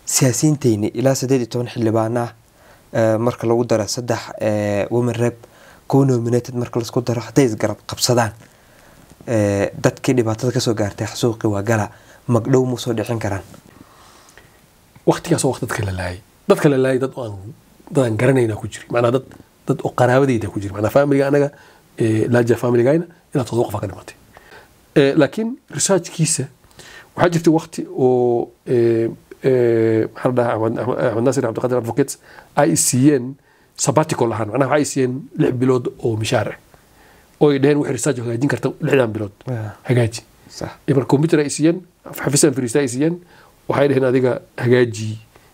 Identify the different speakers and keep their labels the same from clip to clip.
Speaker 1: siyaasiyiintayni ilaa 18 xildhibaana marka lagu daro 3 women rep co-nominated marka la isku daro haday isgarab qabsadaan dadkii dhibaatada ka soo gaartay xasuuqi waa gala magdhow mu soo dhicin karaan
Speaker 2: waqtigaas oo waqti dadka la laayay dad aan garanayna ku jiri macna dad oo qaraabadeyda ku jiri macna family anaga laaja family gayna ila todoq qof ka dhimatay laakiin research kiisa waxa jirtay waqti oo حرده أحمد ناصر عبد القادر advocates ICN sabbatical ahaan macnaha ICN 6 bilood oo mishaar oo ay dhaheen wax research hagaajin karta 6 bilood hagaaji
Speaker 1: صح
Speaker 2: ibar computer ICN xafiisan firista ICN waxay dhaheen adiga hagaaji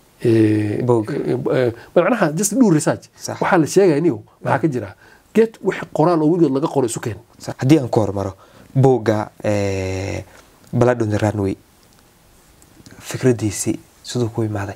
Speaker 2: macnaha just do research waxa la sheegayniyo waxa ka jira get wax qoraal oo weligood laga qoray sukeen
Speaker 1: haddii aan ku hormaro booga Blood on the Runway fikradiisi sidoo ku imaaday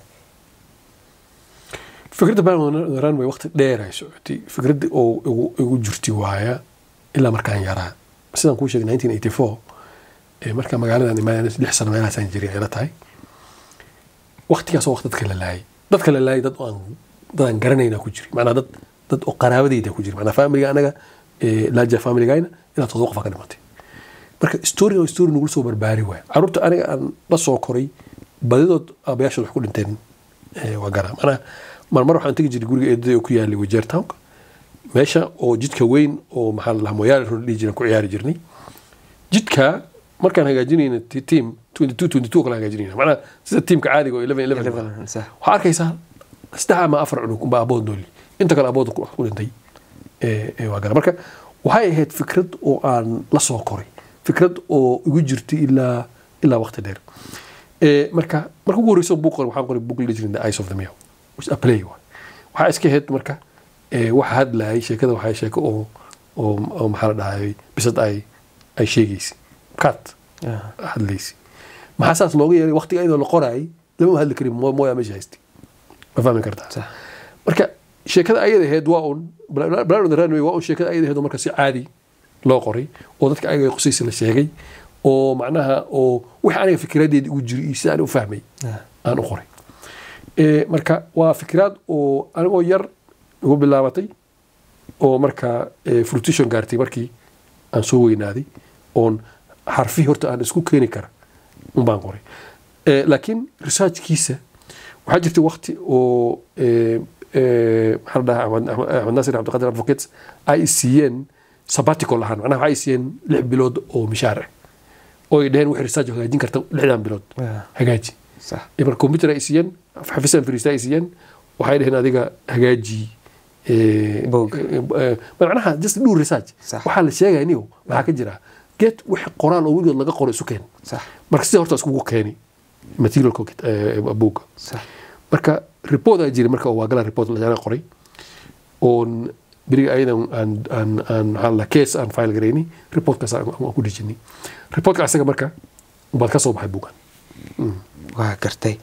Speaker 2: fikradda Blood on the Runway waqti dheer ay socotay fikradda oo ugu jirtay waaya ilaa markaan yaraa sidaan ku sheegay 1984 marka magaaladan imaanay 6 sano meelahaas jiray ay la tahay waqtigaas oo waqti dadka la laayay dad aan garanayna ku jiray macna dad oo qaraabadeyda ku jiray macna family anaga laaja family gayna ila todoq qof ka dhimatay marka story nagu soo barbaari waay carruurta aniga aan la soo koray badidood abayaasha wax ku dhinteen waa garan mar waxaan tagi jiray guriga eedada ku yaalay Wajeer Town meesha oo jidka weyn oo maxaa la mooyaal run jiray ku ciyaari jirnay jidka markaan hagaajinayna team 22 kala hagaajinayna macna sida teamka caadiga oo 11
Speaker 1: صح
Speaker 2: waxa arkaysaa 3 ama 4 cunug baa abood nooli inta kale abood ku dhintay waa garan marka waxay ahayd fikrad oo aan la soo koray fikrad oo ugu jirtay ilaa waqti dheer marka ugu horeyso book waxaan qoray book legend the eyes of the meal which a play waxa iska ahayd marka waxa hadlaay sheekada waxa sheeko oo maxaa la dhahay bisad ay sheegaysi kat hadlaysi maxaa saas looga yeelay waqtiga ayadoo la qoray lama hadli karin mooya meesha haystay ma fahmi kartaa marka sheekada ayada ahayd waa Blood on the Runway waa sheekada ayada ahayd marka si caadi loo qoray oo dadka ayaga qosaysi la sheegay oo macnaha oo wax aniga fikradeed ugu jiray si aan u fahmay aan u qoray marka waa fikrad oo anigoo yar ugu bilaabatay oo marka fruition gaartay markii aan soo weynaaday oon xarfi horta aan isku keeni kara baan qoray laakiin research kiisa waxa jirtay waqti oo حرده أحمد ناصر عبد القادر advocates ICN sabbatical ahaan macnaha ICN 6 bilood oo mishaar oo ay dhaheen wax research hagaajin karta 6 bilood hagaaji
Speaker 1: صح
Speaker 2: ibar computer ICN xafiisan firista ICN waxay dhaheen adiga hagaaji macnaha just do research waxa la sheegayniyo waxa ka jira get wax qoraal oo weligood laga qoray sukeen
Speaker 1: صح
Speaker 2: marka si horta isku keeni material book
Speaker 1: صح
Speaker 2: marka report ay jiray marka waa gala report la qoray on biriga aydan aan hala case aan file gareeni report ka aan ku dijini report ka asaga marka baad ka soo baxay buugan
Speaker 1: waa gartay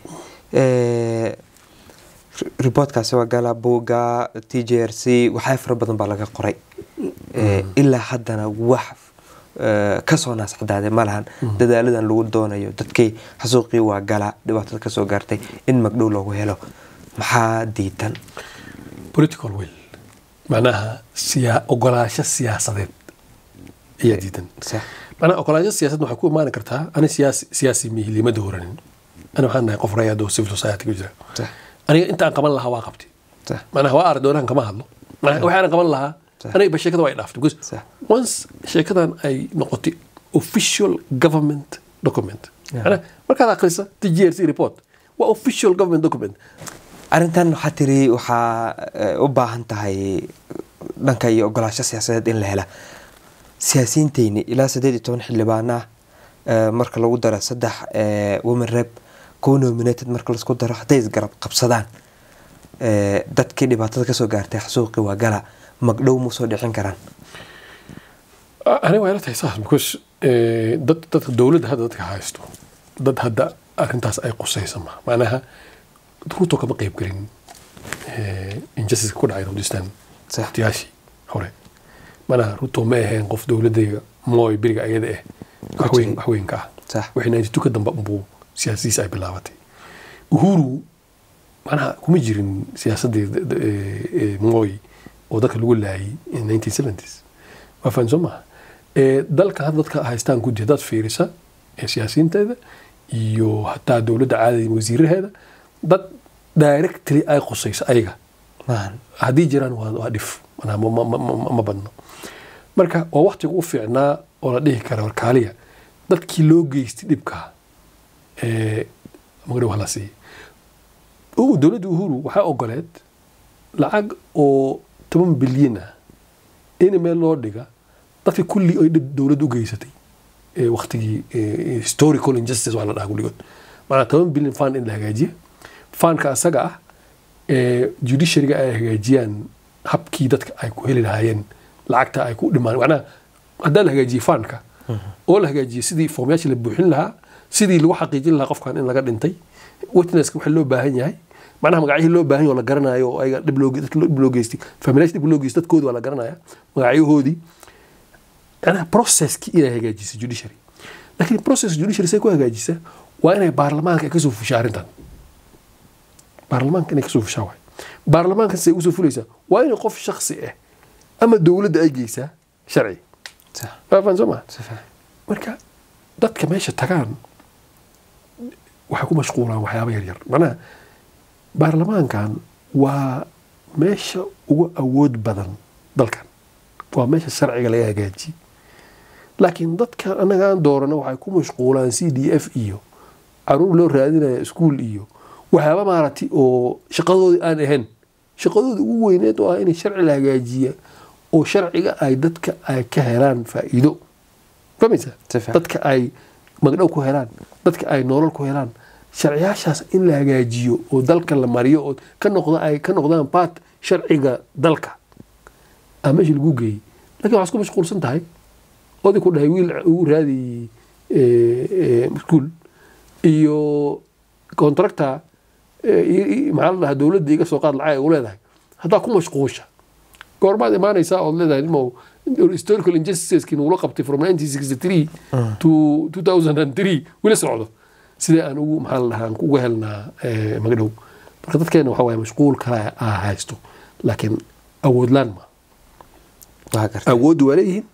Speaker 1: report ka soo gala buuga TJRC waxa fara badan baa laga qoray ilaa haddana wax ka soo naasxadaade malahan dadaaladan lagu doonayo dadkay xasuuqii waa gala dhibaatada ka soo gaartay in magdhow loogu helo maxaa diidan
Speaker 2: political will macnaha ogolaansho siyaasadeed ayaa diidan macnaha ogolaansho siyaasadeed waxay ku imaan kartaa ani siyaasi mihilimada horanin ana waxaan nahay qof rayado civil society ku jira aniga inta aan qaban lahaa waa qabtay macnaha waa ardoonahan kama hadlo waxaan qaban lahaa aniga sheekada way dhaaftay because once sheekadan ay noqotay official government document ana markaad akhriso TJRC report waa official government document
Speaker 1: arintan waxa tiri waxa u baahan tahay dhanka iyo ogolaansho siyaasadeed in la helo siyaasiyiintayni ilaa 18 xildhibaana marka lagu daro 3 women rep co-nominated marka la isku daro haday isgarab qabsadaan dadkii dhibaatada ka soo gaartay xasuuqi waa gala magdhow mu soo dhicin karaan
Speaker 2: aniga waa tahay sax because dad dawladda hadda haysto dad hadda arintaas ay qusayso macnaha ruto kama qayb galin injustice ku dhacay Rhodistan saxtiyaasi hore mana ruto ma ahayn qof dawladda mooy biriga ayada waxweynka sax waxayna intuu ka damba buu siyaasiyiin ay bilaabatay uhuru macnaha kuma jirin siyaasaddii Moi oo dadka lagu laayay in 1970s waa faham soo maaha dalka hadda dadka haystaan guddi dad fiirisa siyaasiyiinteeda iyo hataa dowladda caadiga wasiiraheeda dad directly ay qusayso ayaga haddii jiraan waa dhif ma badno marka waa waqti ugu fiicnaa oo la dhihi kara warkaaliya dadkii loo geystay dhibka magdhow hala siiyey dowladda uhuru waxaa ogoleed lacag oo 10 bilyan ah in meel loo dhiga dadka kulli ay dowladda u geysatay waqtigii historical injustice waa la dhahaa kulligood maana 10 bilyan fund in la hagaajiyo fundka asaga ah judiciary-ga ay hagaajiyaan habkii dadka ay ku heli lahaayeen lacagta ay ku dhimaan macnaha haddii la hagaajiyo fundka oo la hagaajiyo sidii foomyaasha la buuxin lahaa sidii lagu xaqiijin lahaa qofkan in laga dhintay witnesska waxa loo baahan yahay macnaha magacyihii loo baahan yahay oo la garanayo oo ayaga dhib loo geystay familiyaasha dhib loo geystay dadkooda waa la garanaya magacyahoodii macnaha processkii inay hagaajiso judiciary laakiin process judiciary say ku hagaajisa waa inay baarlamaanka ka soo fushaa arrintan baarlamaanka inay ka soo fushaa waay baarlamaanka say usoo fulaysaa waa inay qof shakhsi ah ama dowladda ay geysaa sharci faham soo ma marka dadka meesha tagaan waxay ku mashquulaan waxyaabo yaryar macnaha baarlamaankan waa meesha ugu awood badan dalkan waa meesha sharciga laga hagaajiyey laakiin dadka annaga aan doorano waxay ku mashquulaan CDF iyo caruur loo raadinaya iskuul iyo waxyaaba maaragtay oo shaqadoodii aan ahayn shaqadoodii ugu weyneed oo ah inay sharci la hagaajiya oo sharciga ay dadka ay ka helaan faa'iido fahmaysaa dadka ay magdhow ku helaan dadka ay nolol ku helaan sharciyaashaas in la hagaajiyo oo dalka la mariyo oo ka noqdaan part sharciga dalka meesha lagu geeyey laakiin waxaad ku mashquulsan tahay oday ku dhahay wiil ugu raadi iskuul iyo contractor maxaa la dhahaa dowladda iga soo qaad lacag ay u leedahay haddaa ku mashquusha goormaad imaanaysaa ood leedahay nimo historical injusticeski nugula qabtay from 1963 to 2003 wila socdo sidee aan ugu maxaa la dhahaa aan uga helnaa magdhow marka dadkeena waxa waaye mashquul kale haysto laakiin awood laan ma awood waa leeyihiin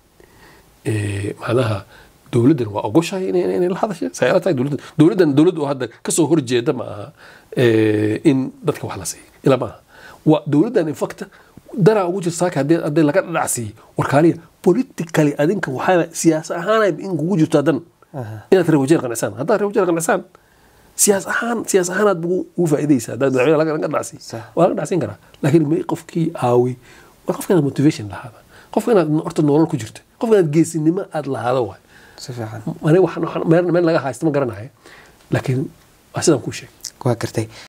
Speaker 2: macnaha dowladdan waa ogoshahay inay la hadashay sayala tahay dowladdan dowlad oo hadda kasoo horjeeda ma aha in dadka wax la siiyo ilaa ma aha waa dowladdan in fact daraa ugu jirta saaka haddii laga dhadhacsiiyo warkaaliya politically adinka waxaa siyaas ahaan in kugu jirto hadan inaad reer wajeer qanacsan haddaad reer wajeer qanacsan siyaas ahaan aad ugu faa'iidaysaa haddaad madaxweyne laga dhadhacsiiyo waa laga dhacsiin karaa laakiin may qofkii aawi war qofka inaad motivation lahaada qofka inaad horta nolol ku jirto qofka inaad geesinimo aad lahaado waay si fiican meel laga haysto ma garanayo laakiin waa sidaan kuu sheegay
Speaker 1: waa gartay